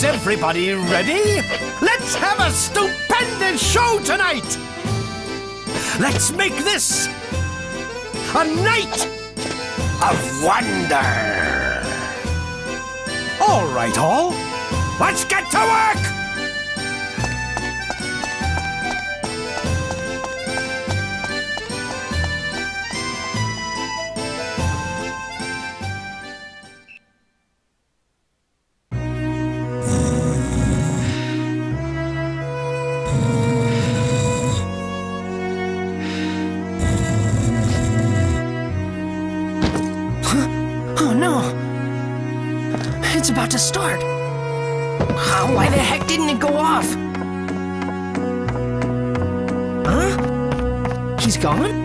Is everybody ready? Let's have a stupendous show tonight! Let's make this a night of wonder! All right, all. Let's get to work! Oh no! It's about to start! Why the heck didn't it go off? Huh? He's gone?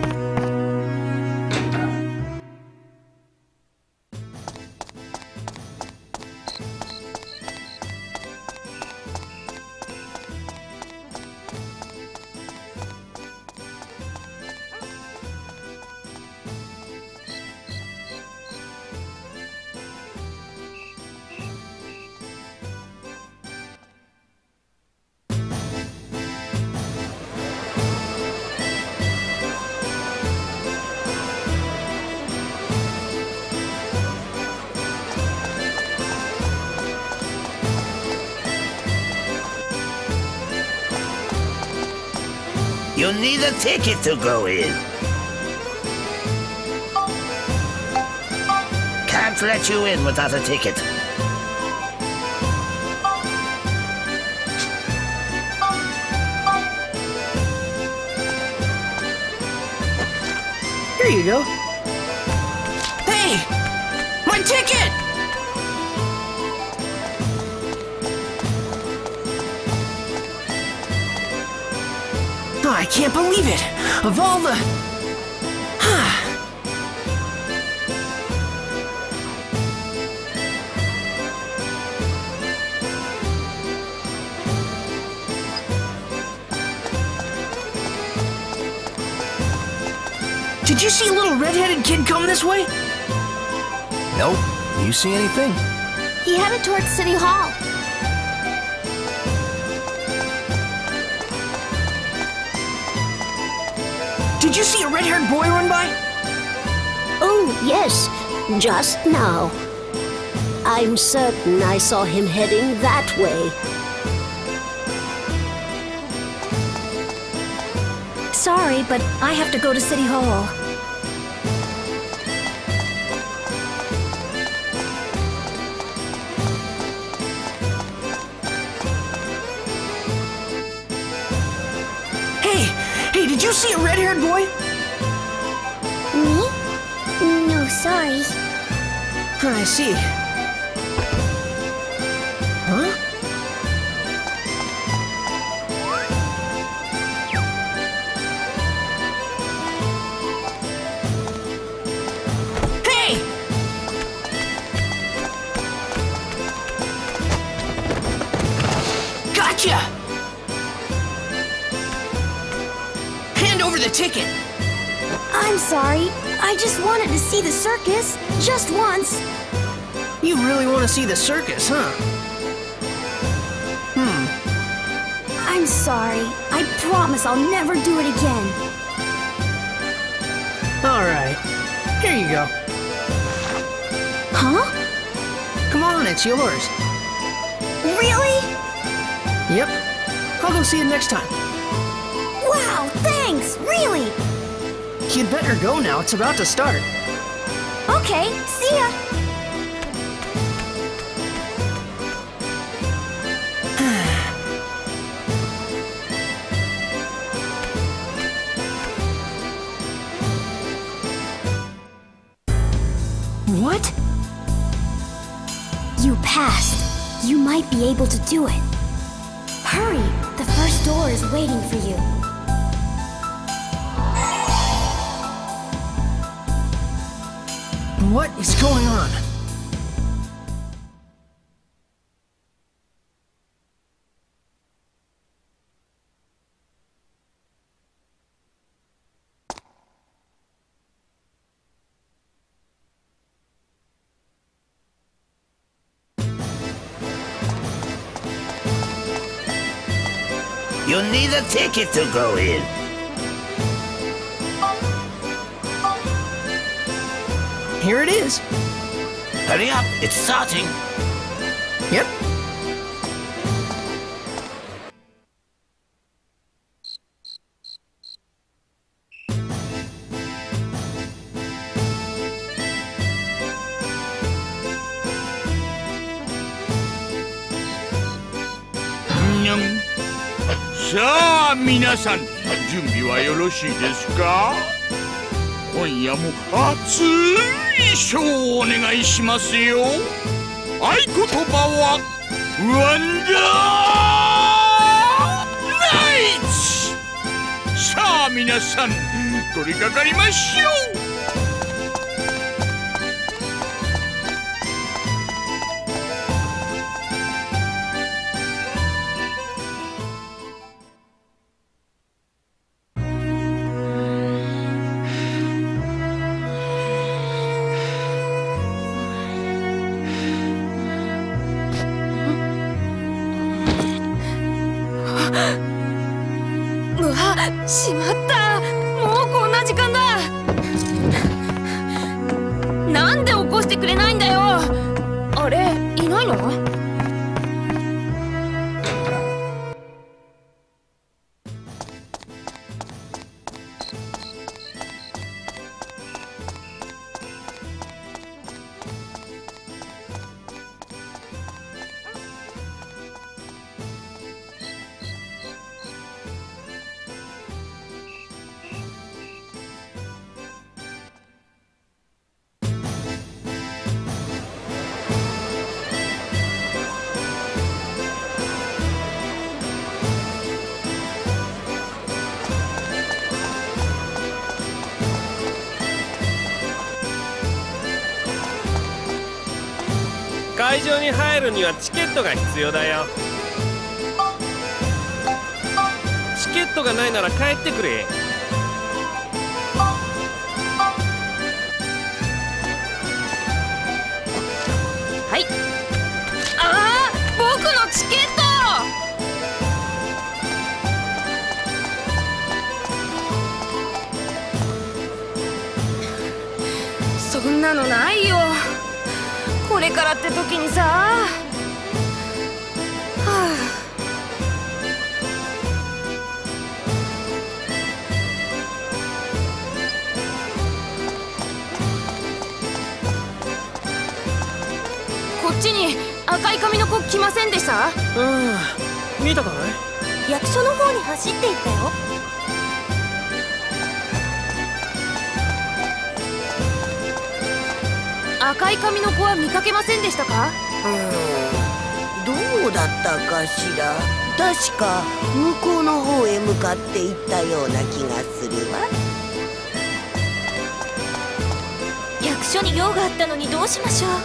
You need a ticket to go in. Can't let you in without a ticket. Here you go. Hey! My ticket! Oh, I can't believe it! Of all the... Did you see a little red-headed kid come this way? Nope. You see anything? He headed towards City Hall. Did you see a red-haired boy run by? Oh, yes, just now. I'm certain I saw him heading that way. Sorry, but I have to go to City Hall. Hey, did you see a red-haired boy? Me? No, sorry. I see. Huh? Hey! Gotcha! Hand over the ticket. I'm sorry. I just wanted to see the circus, just once. You really want to see the circus, huh? I'm sorry. I promise I'll never do it again. All right. Here you go. Huh? Come on, it's yours. Really? Yep. I'll go see it next time. Wow, thanks! Really? You'd better go now. It's about to start. Okay, see ya! What? You passed. You might be able to do it. Hurry! The first door is waiting for you. What is going on? You need a ticket to go in. Here it is. Hurry up, it's starting. Yep. さあ皆さん、準備はよろしいですか？今夜も熱いショーをお願いしますよ。合言葉はワンダーナイツ。さあ皆さん、取り掛かりましょう。 うわ、しまった。もうこんな時間だ。なんで起こしてくれないんだよ。あれ、いないの？ 会場に入るにはチケットが必要だよ。チケットがないなら帰ってくれ。 はい。ああ、僕のチケット。そんなのないよ。これからって時にさ。はあ、こっちに赤い髪の子来ませんでした？ 見たかい？ 役所の方に走っていったよ。赤い髪の子は見かけませんでしたか？ どうだったかしら。確か向こうの方へ向かっていったような気がするわ。 役所に用があったのにどうしましょう。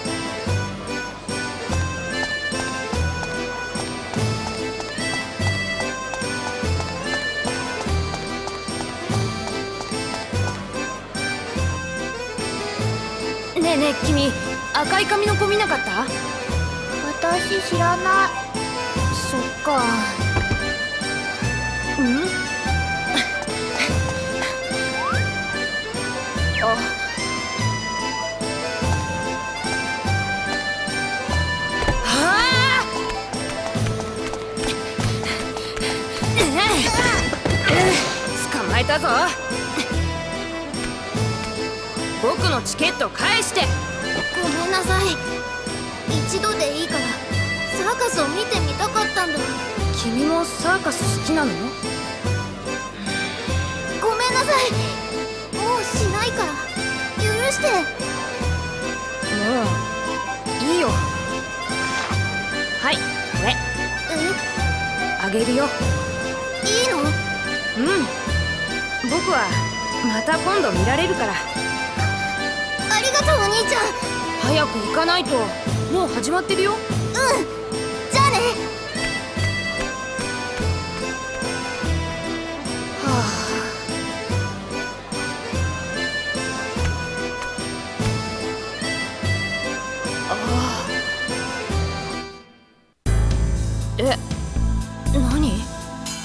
ねえねえ、君、赤い髪の子見なかった？私知らない。そっか。うん？あ。捕まえたぞ。僕のチケット返して。 ごめんなさい。一度でいいからサーカスを見てみたかったんだ。 君もサーカス好きなの？ ごめんなさい。もうしないから許して。 もういいよ。はい、これあげるよ。 いいの？ うん、僕はまた今度見られるから。 ありがとう、お兄ちゃん。 早く行かないと。もう始まってるよ。 うん、じゃあね。 はあ。ああ。え、何？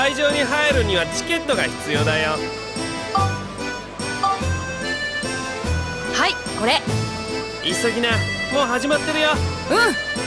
会場に入るにはチケットが必要だよ。 はい、これ。 急ぎな、もう始まってるよ。 うん。